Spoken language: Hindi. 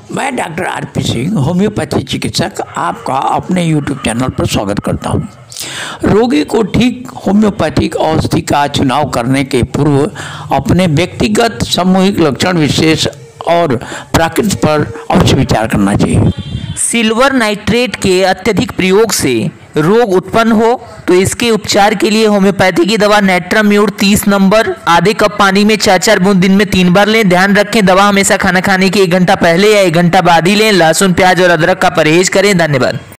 मैं डॉक्टर आरपी सिंह होम्योपैथी चिकित्सक आपका अपने यूट्यूब चैनल पर स्वागत करता हूं। रोगी को ठीक होम्योपैथिक औषधि का चुनाव करने के पूर्व अपने व्यक्तिगत सामूहिक लक्षण विशेष और प्रकृति पर अवश्य विचार करना चाहिए। सिल्वर नाइट्रेट के अत्यधिक प्रयोग से रोग उत्पन्न हो तो इसके उपचार के लिए होम्योपैथी की दवा नेट्राम्यूर 30 नंबर आधे कप पानी में 4-4 बूंद दिन में 3 बार लें। ध्यान रखें, दवा हमेशा खाना खाने के 1 घंटा पहले या 1 घंटा बाद ही लें। लहसुन, प्याज और अदरक का परहेज करें। धन्यवाद।